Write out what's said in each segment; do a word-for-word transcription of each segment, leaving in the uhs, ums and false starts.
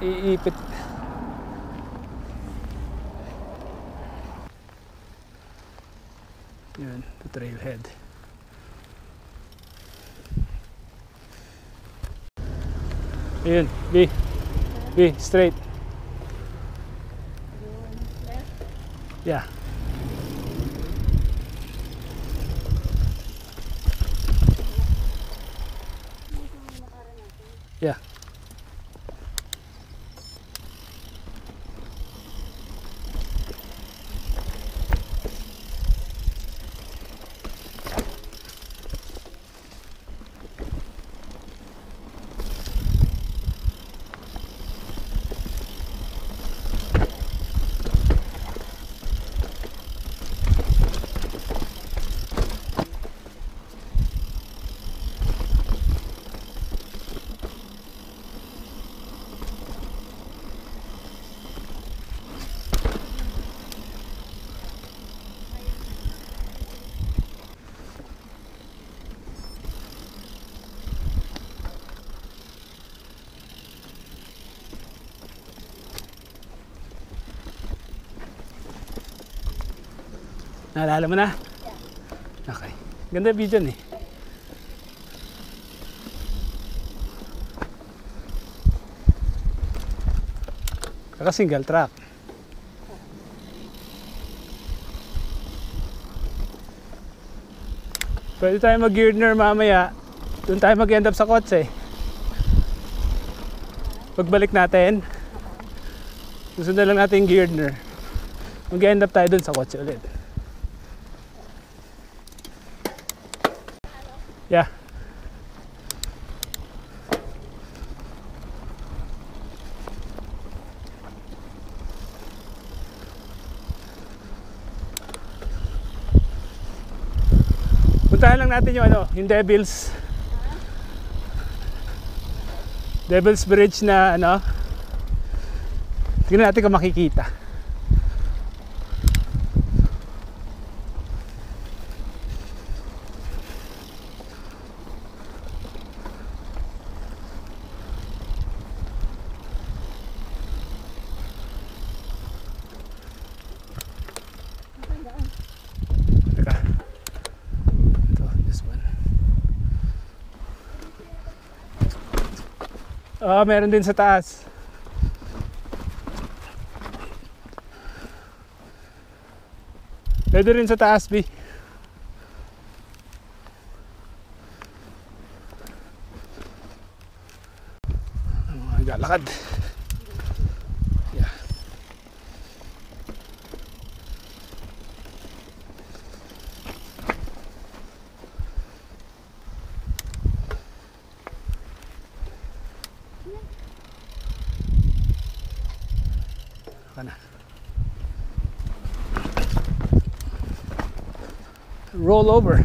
iipit. Yun, the trailhead. Ayun, B. B, straight. Yeah. Yeah. Naalala mo na? Yeah. Okay. Ganda video eh. Kaka single track. Pwede tayo mag-gearner mamaya. Doon tayo mag-end up sa kotse. Pagbalik natin, susunod lang natin yung gearner. Mag-end up tayo doon sa kotse ulit. Yeah. Puntahan lang natin yung ano, yung Devil's Devil's Bridge na ano. Tingnan natin kung makikita. Ah, meron din sa taas. Pwede rin sa taas, B. Mga galakad. Yeah. Na. Roll over.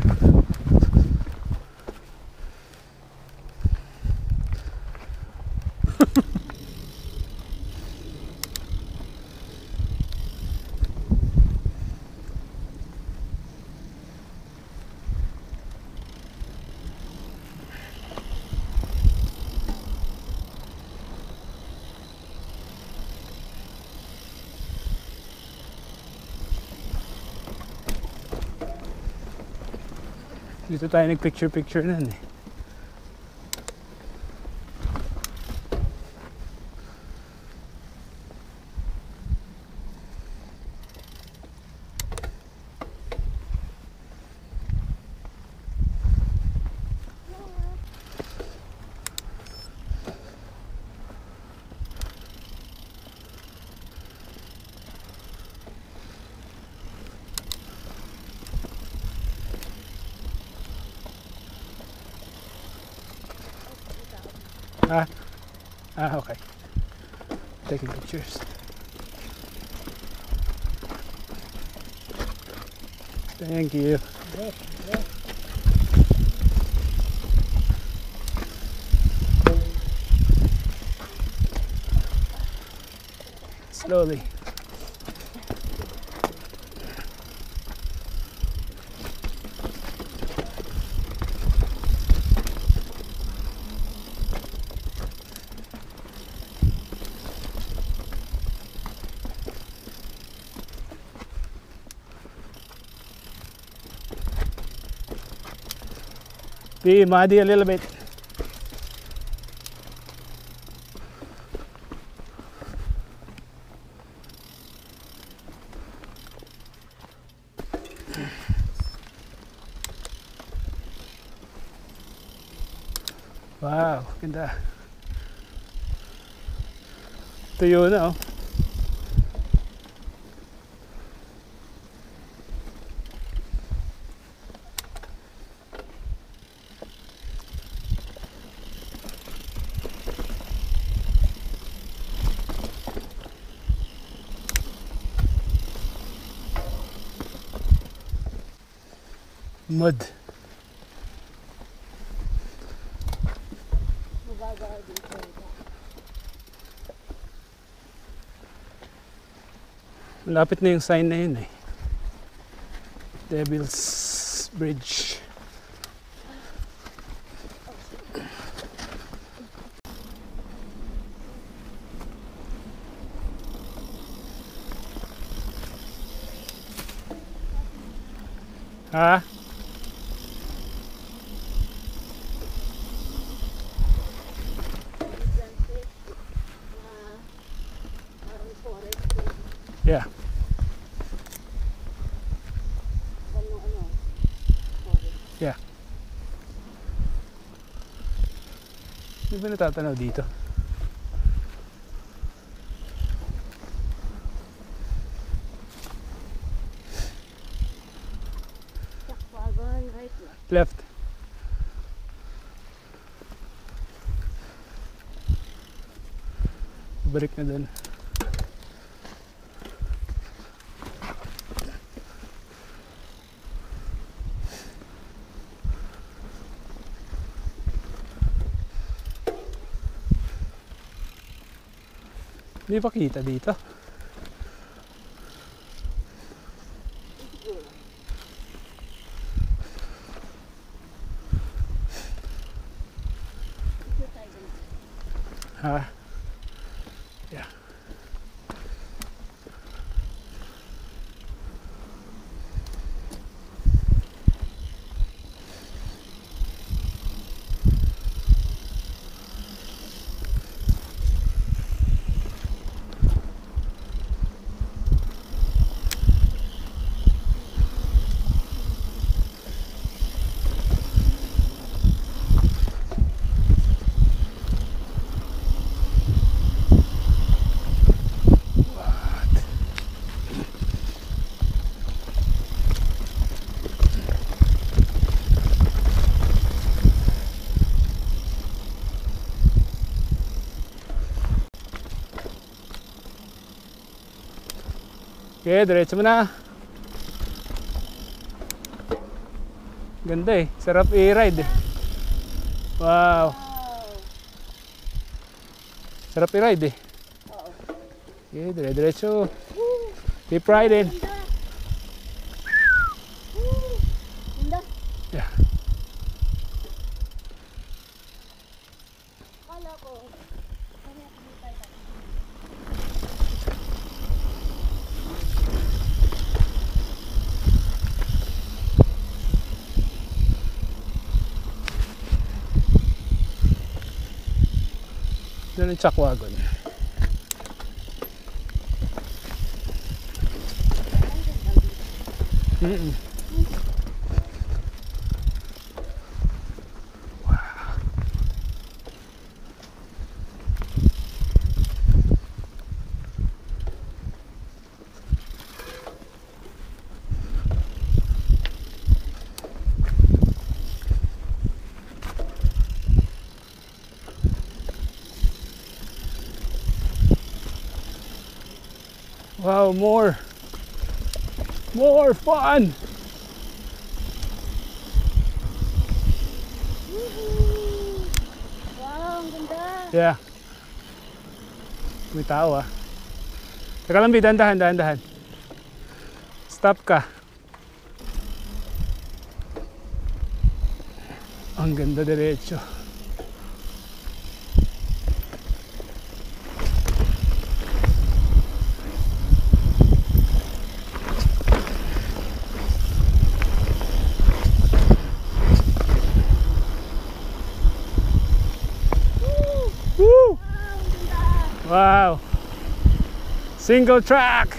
Dito tayo nag-picture-picture na eh. Ah, ah, okay. Taking pictures. Thank you. Yes, yes. Slowly. Be muddy a little bit. Wow, ganda. Tuyo na oh. Mud. Malapit na yung sign na yun eh. Devil's Bridge. Ha? Yeah. Yeah. Hindi ba natatanaw dito? Left. Balik na dun. Hindi pa kita dito. Ha? Yeah. Okay, diretso mo na. Ganda eh. Sarap i-ride eh. Wow. Sarap i-ride eh. Okay, dire-diretso. Keep riding. Yeah. Doon yung chuck wagon. Mm-mm. Wow, more. More fun. Wow, ang ganda. Yeah. May tao ah. Teka lang, dahan-dahan, dahan-dahan. Stop ka. Ang ganda diretso. Wow. Single track.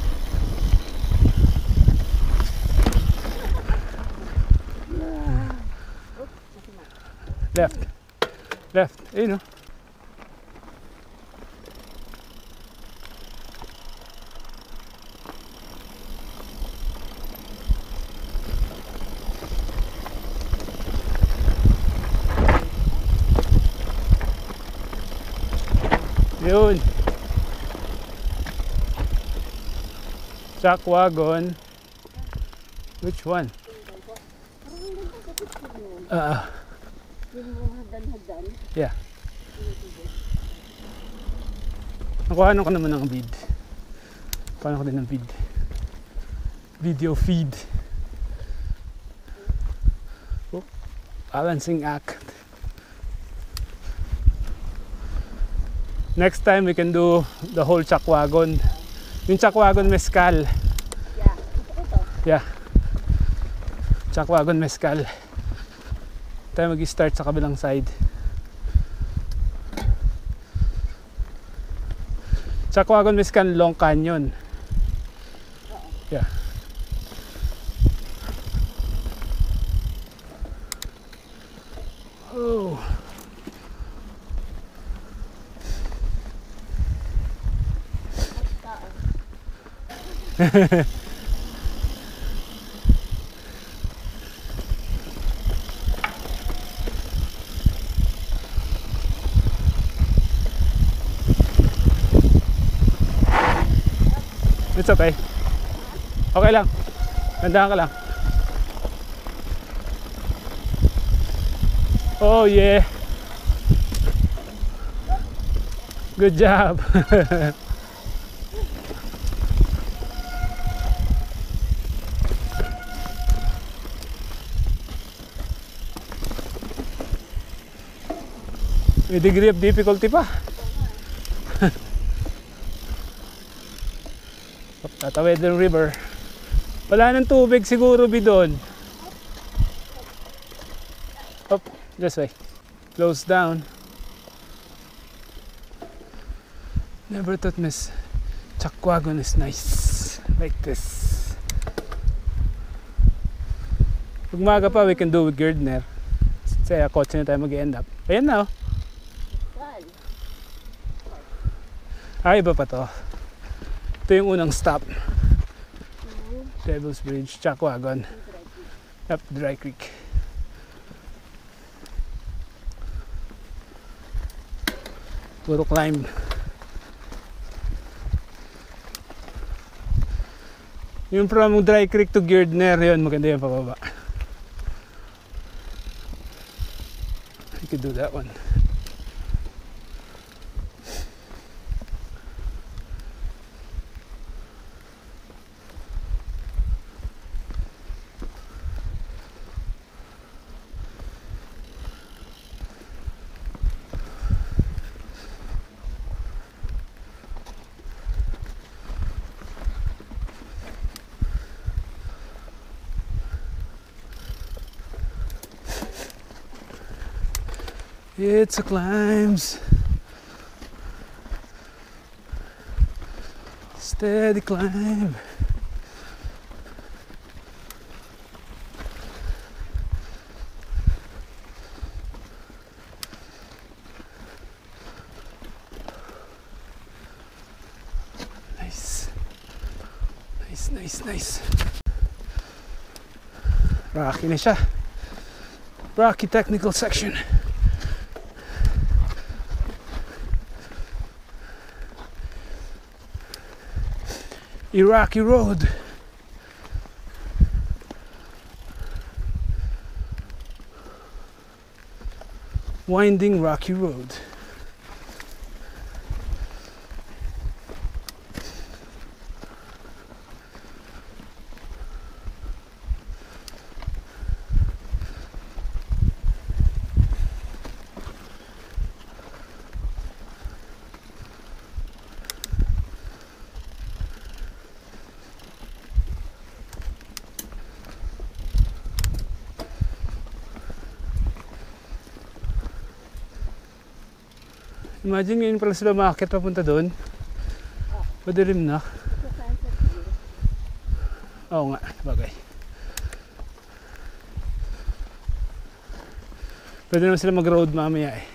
Left. Left. Ayun, no? Yun. Chuck wagon. Which one? Ah. Yeah. Nakuha ko naman ng vid. Paano ko din ng vid? Video feed. Oh, balancing act. Next time we can do the whole chuck wagon. Yung chuck wagon mezcal. Yeah. Ito. Yeah. Chuck wagon mezcal. Tayo mag-start sa kabilang side. Chuck wagon mezcal Long Canyon. Yeah. Oh. It's okay. Okay lang. Nandahan ka lang. Oh yeah. Good job. May degree of difficulty pa. Tatawid ng river. Wala nang tubig siguro bidon. Up, this way. Close down. Never thought Miss Chuck wagon is nice like this. Pag maga pa we can do with Girdner. Kasi kotse na tayo mag-end up. Ayan na, oh. Ay, iba pa to. Ito yung unang stop. Devil's Bridge, Chuck wagon. Up Dry Creek. Puro climb. Yung from Dry Creek to Girdner, yun maganda yung pababa. I could do that one. It's a climbs, steady climb. Nice, nice, nice, nice. Rocky na siya. Rocky technical section. Iraqi road. Winding rocky road. Imagine ngayon pala sila makakit papunta doon. Madilim na. Sa sunset view. Oo nga, bagay. Pwede naman sila mag-road mamaya eh.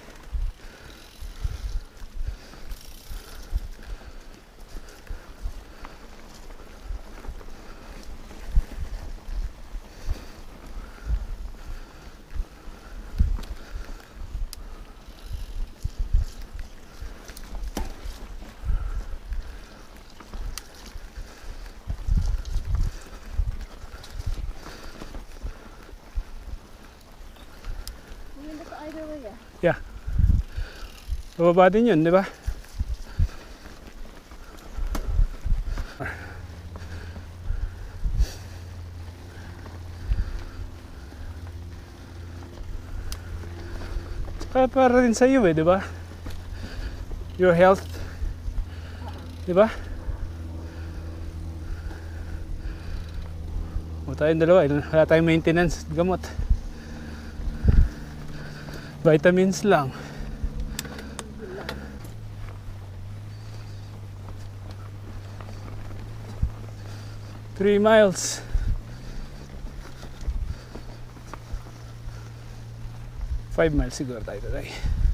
Maganda to either way ah. Yeah. Bababa din yun, di ba? Tsaka para rin sa iyo eh, di ba? Your health. Di ba? O tayong dalawa, wala tayong maintenance, gamot. Vitamins lang. Three miles. Five miles siguro tayo today.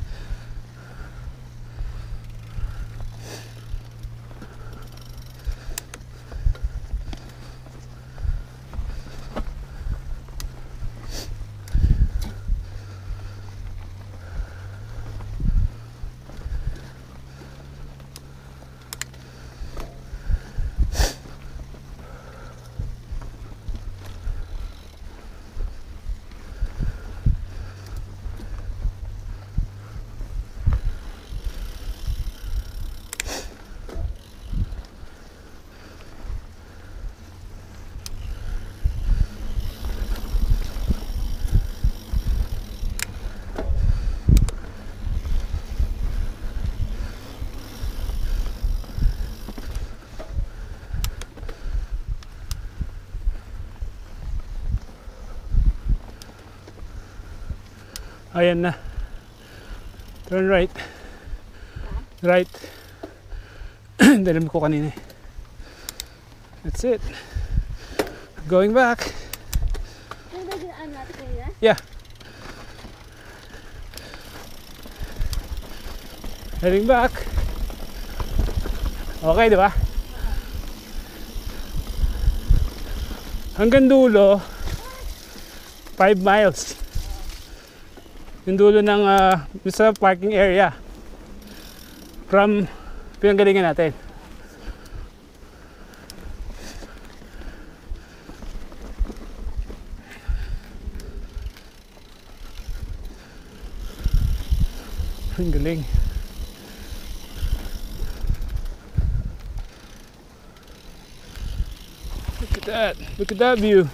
Ayan na. Turn right. Right. Dalim ko kanina eh. That's it. Going back. Ano ba ginaan natin kanina? Yeah. Heading back. Okay, di ba? Hanggang dulo, five miles. Yung dulo ng uh, sa parking area. From pinanggalingan natin. Ang galing. Look at that. Look at that view.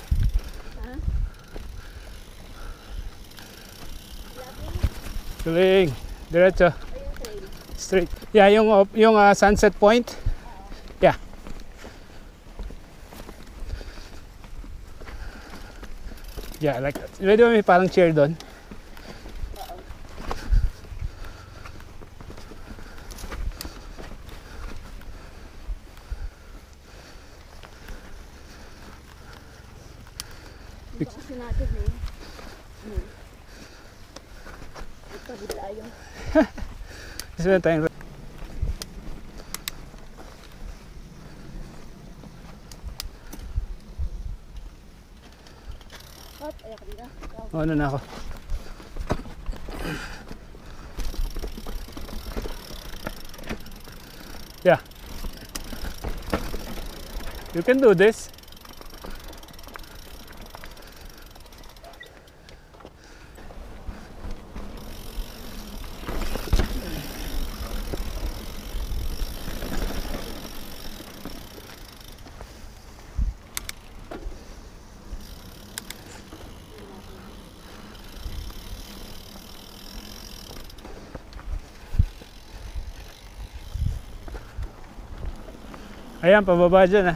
Galing. Diretso. Straight. Yeah, yung yung uh, sunset point. Yeah. Yeah, I like that. Pwede ba may parang chair doon? Ito kasi natin eh. Hmm. Ito tayo. Kasi na tayong Hop, ayak nila. oh, ano na ako. Yeah. You can do this. Ayan, pababa dyan ah.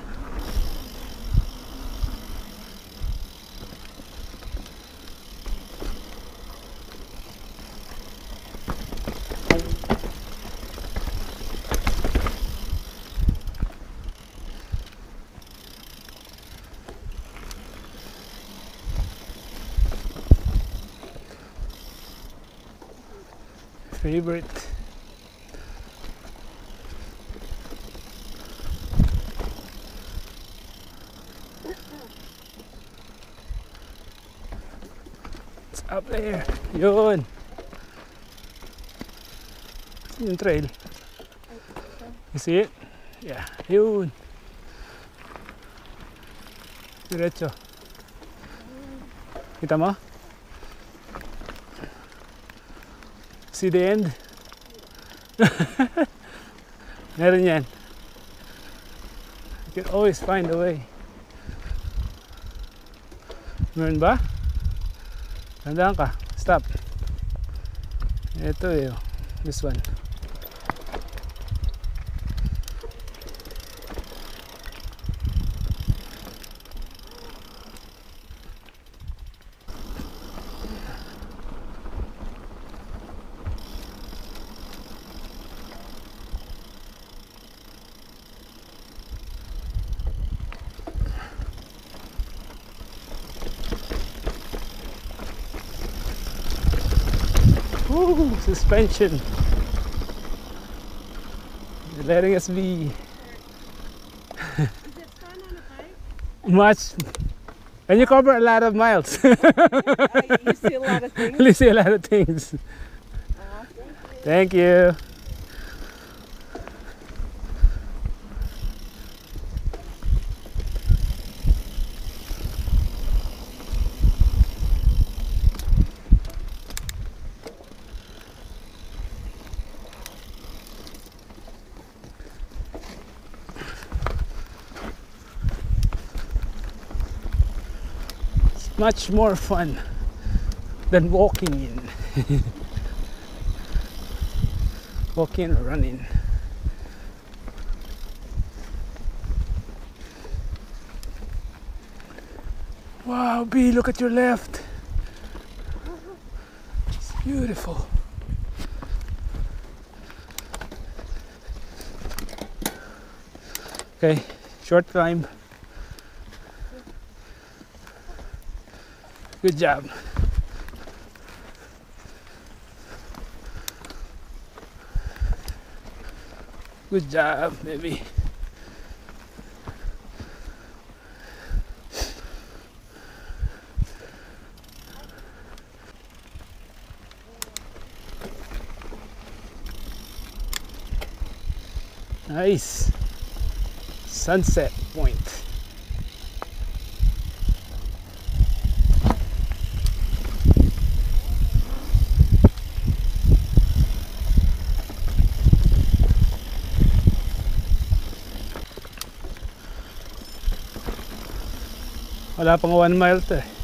favorite. It's up there. Yun. Yung trail. You see it? Yeah. Yun. Diretso. Kita mo? See the end? Meron yan. You can always find a way. Meron ba? Tandaan ka. Stop. Ito eh. This one. Ooh, suspension. They're letting us be. Is it fun on a bike? Much. And you cover a lot of miles. Uh, you see a lot of things. You see a lot of things. Uh, Thank you. Much more fun than walking in. Walking or running. Wow, B, look at your left. It's beautiful. Okay, short climb. Good job. Good job, baby. Nice. Sunset Point. Wala pang one mile to eh.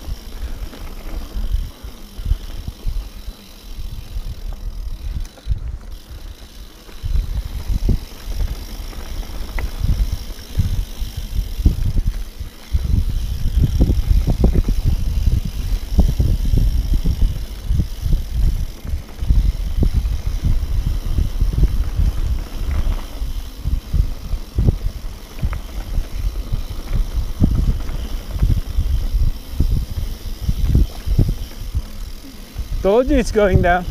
Told you it's going down.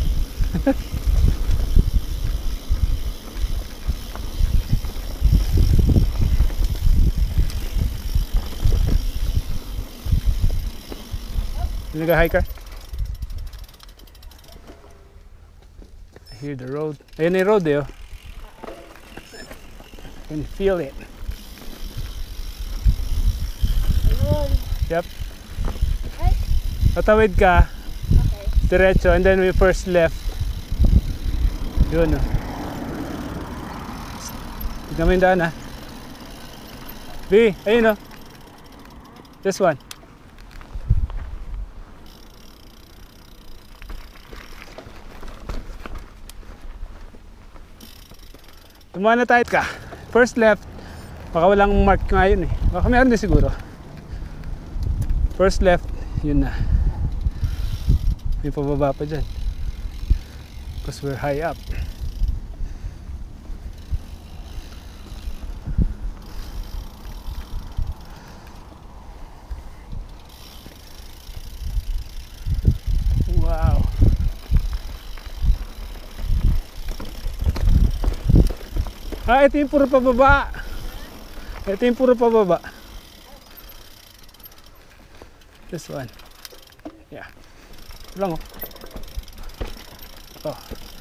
You nag-hiker? I hear the road. Ayun na yung road eh. Oh. I can feel it. Ayun. Yep. Ay. Tatawid ka. Okay. Diretso, and then we first left. Yun oh. Tignan mo yung daan ah. B, ayun oh. This one. Tumana tayo ka. First left. Baka walang mark ngayon eh. Baka meron din siguro. First left, yun na. May pababa pa dyan. Because we're high up. Wow. Ah, ito yung puro pababa. Ito yung puro pababa. This one. Yeah. Ito lang oh. Oh.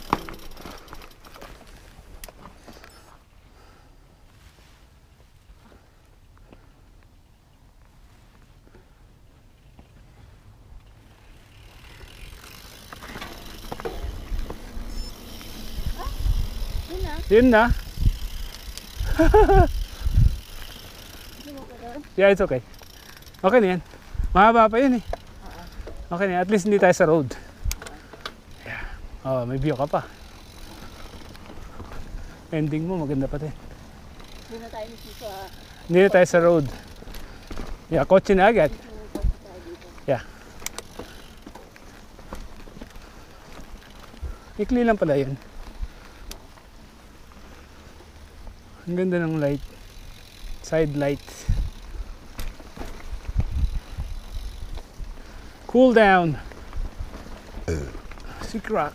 Yun na. Yun na. Hindi mo pa doon. Yeah, it's okay. Okay na yan. Mahaba pa yun eh. Okay na, at least hindi tayo sa road. Yeah. Oh, may view ka pa. Ending mo maganda pa din. Hindi na tayo mismo sa... Hindi na tayo sa road. Yeah, kotse na agad. Yeah. Ikli lang pala yun. Ang ganda ng light. Side light. Cool down. Sea rock.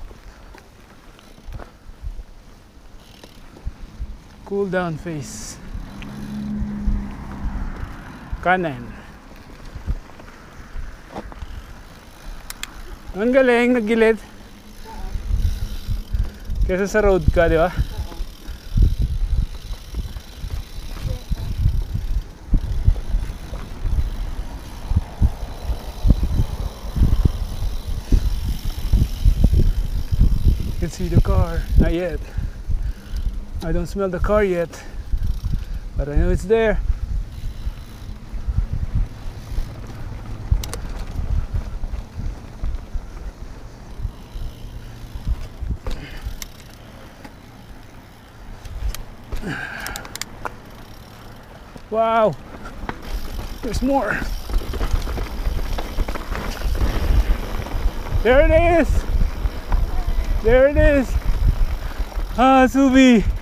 Cool down face. Kanan. Ang galing, naggilid. Kesa sa road ka, di ba? You can see the car. Not yet. I don't smell the car yet, but I know it's there. Wow, there's more. There it is. There it is. Ah, Subi.